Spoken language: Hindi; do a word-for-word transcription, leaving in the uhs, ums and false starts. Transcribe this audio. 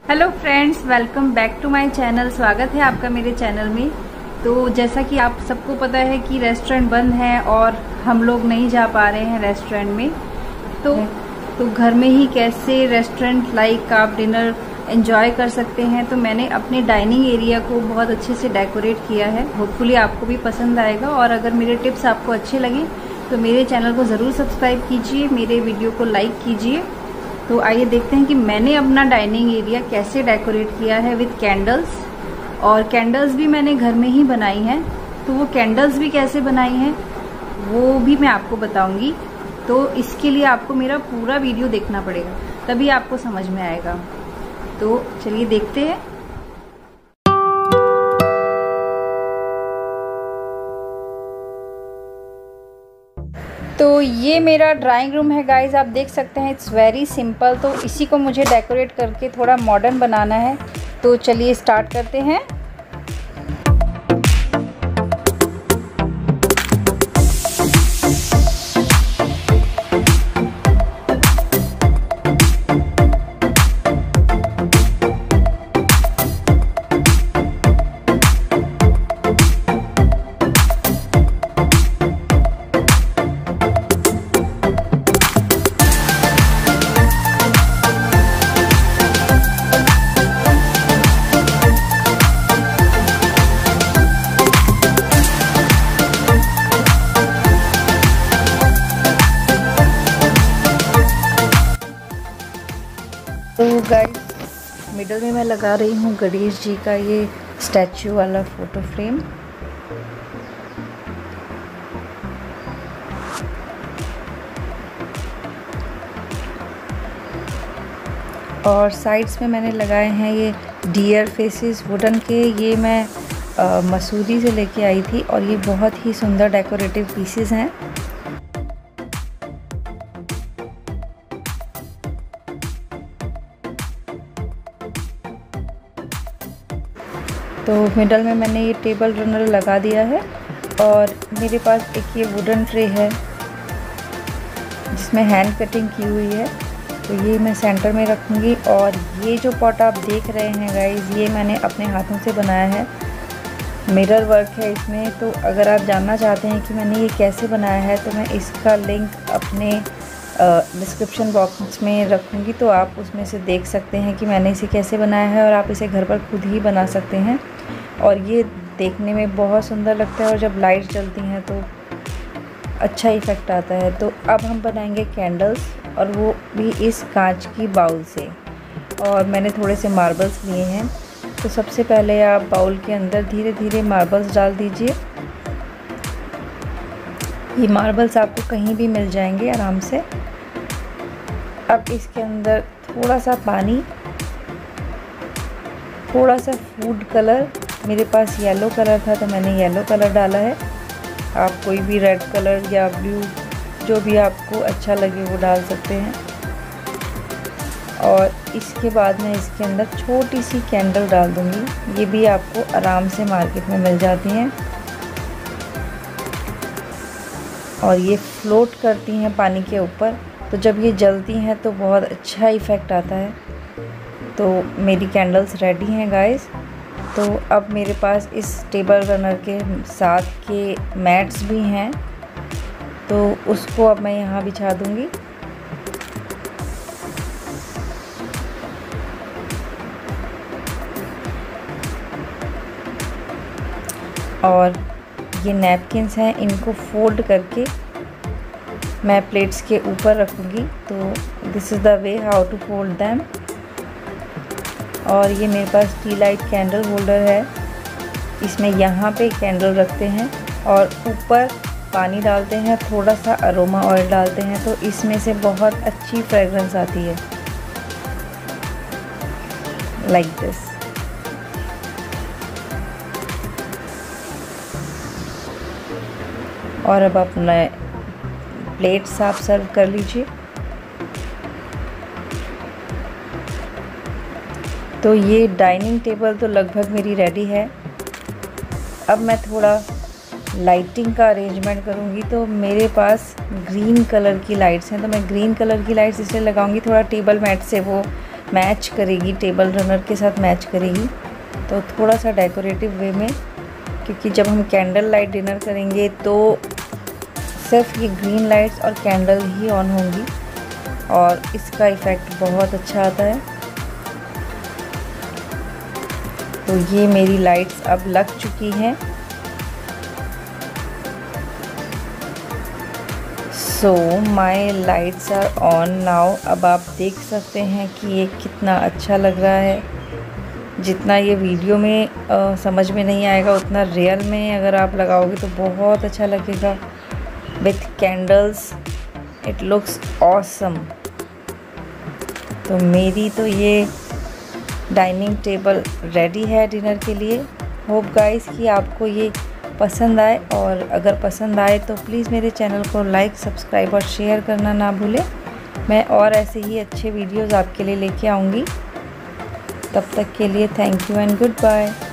Hello friends, welcome back to my channel. स्वागत है आपका मेरे चैनल में। तो जैसा कि आप सबको पता है कि रेस्टोरेंट बंद है और हम लोग नहीं जा पा रहे हैं रेस्टोरेंट में, तो तो घर में ही कैसे रेस्टोरेंट लाइक आप डिनर एंजॉय कर सकते हैं। तो मैंने अपने डाइनिंग एरिया को बहुत अच्छे से डेकोरेट किया है। होपफुली आपको भी पसंद आएगा, और अगर मेरे टिप्स आपको अच्छे लगे तो मेरे चैनल को ज़रूर सब्सक्राइब कीजिए, मेरे वीडियो को लाइक कीजिए। तो आइए देखते हैं कि मैंने अपना डाइनिंग एरिया कैसे डेकोरेट किया है विद कैंडल्स। और कैंडल्स भी मैंने घर में ही बनाई हैं, तो वो कैंडल्स भी कैसे बनाई हैं वो भी मैं आपको बताऊंगी। तो इसके लिए आपको मेरा पूरा वीडियो देखना पड़ेगा, तभी आपको समझ में आएगा। तो चलिए देखते हैं। तो ये मेरा ड्राइंग रूम है गाइस, आप देख सकते हैं। It's very simple. तो इसी को मुझे डेकोरेट करके थोड़ा मॉडर्न बनाना है। तो चलिए स्टार्ट करते हैं। तो गाइस, मिडल में मैं लगा रही हूँ गणेश जी का ये स्टैचू वाला फ़ोटो फ्रेम। और साइड्स में मैंने लगाए हैं ये डियर फेसेस वुडन के। ये मैं आ, मसूरी से लेके आई थी, और ये बहुत ही सुंदर डेकोरेटिव पीसेस हैं। तो मिडल में मैंने ये टेबल रनर लगा दिया है, और मेरे पास एक ये वुडन ट्रे है जिसमें हैंड कटिंग की हुई है। तो ये मैं सेंटर में रखूँगी। और ये जो पॉट आप देख रहे हैं गाइस, ये मैंने अपने हाथों से बनाया है। मिरर वर्क है इसमें। तो अगर आप जानना चाहते हैं कि मैंने ये कैसे बनाया है, तो मैं इसका लिंक अपने डिस्क्रिप्शन बॉक्स में रखूँगी, तो आप उसमें से देख सकते हैं कि मैंने इसे कैसे बनाया है। और आप इसे घर पर खुद ही बना सकते हैं। और ये देखने में बहुत सुंदर लगता है, और जब लाइट जलती हैं तो अच्छा इफ़ेक्ट आता है। तो अब हम बनाएंगे कैंडल्स, और वो भी इस कांच की बाउल से। और मैंने थोड़े से मार्बल्स लिए हैं। तो सबसे पहले आप बाउल के अंदर धीरे धीरे मार्बल्स डाल दीजिए। ये मार्बल्स आपको कहीं भी मिल जाएंगे आराम से। अब इसके अंदर थोड़ा सा पानी, थोड़ा सा फूड कलर, मेरे पास येलो कलर था तो मैंने येलो कलर डाला है। आप कोई भी रेड कलर या ब्लू, जो भी आपको अच्छा लगे वो डाल सकते हैं। और इसके बाद मैं इसके अंदर छोटी सी कैंडल डाल दूँगी। ये भी आपको आराम से मार्केट में मिल जाती हैं, और ये फ्लोट करती हैं पानी के ऊपर। तो जब ये जलती हैं तो बहुत अच्छा इफ़ेक्ट आता है। तो मेरी कैंडल्स रेडी हैं गाइस। तो अब मेरे पास इस टेबल रनर के साथ के मैट्स भी हैं, तो उसको अब मैं यहाँ बिछा दूँगी। और ये नैपकिन्स हैं, इनको फोल्ड करके मैं प्लेट्स के ऊपर रखूँगी। तो this is the way how to fold them. और ये मेरे पास टी लाइट कैंडल होल्डर है। इसमें यहाँ पे कैंडल रखते हैं और ऊपर पानी डालते हैं, थोड़ा सा अरोमा ऑयल डालते हैं, तो इसमें से बहुत अच्छी फ्रेगरेंस आती है, लाइक दिस। और अब अपना प्लेट्स आप सर्व कर लीजिए। तो ये डाइनिंग टेबल तो लगभग मेरी रेडी है। अब मैं थोड़ा लाइटिंग का अरेंजमेंट करूँगी। तो मेरे पास ग्रीन कलर की लाइट्स हैं, तो मैं ग्रीन कलर की लाइट्स इसलिए लगाऊंगी, थोड़ा टेबल मैट से वो मैच करेगी, टेबल रनर के साथ मैच करेगी। तो थोड़ा सा डेकोरेटिव वे में, क्योंकि जब हम कैंडल लाइट डिनर करेंगे तो सिर्फ ये ग्रीन लाइट्स और कैंडल ही ऑन होंगी और इसका इफ़ेक्ट बहुत अच्छा आता है। तो ये मेरी लाइट्स अब लग चुकी हैं। So my lights are on now. अब आप देख सकते हैं कि ये कितना अच्छा लग रहा है। जितना ये वीडियो में आ, समझ में नहीं आएगा, उतना रियल में अगर आप लगाओगे तो बहुत अच्छा लगेगा। With candles it looks awesome. तो मेरी तो ये डाइनिंग टेबल रेडी है डिनर के लिए। होप गाइस कि आपको ये पसंद आए, और अगर पसंद आए तो प्लीज़ मेरे चैनल को लाइक, सब्सक्राइब और शेयर करना ना भूलें। मैं और ऐसे ही अच्छे वीडियोस आपके लिए लेके आऊँगी। तब तक के लिए thank you and good bye.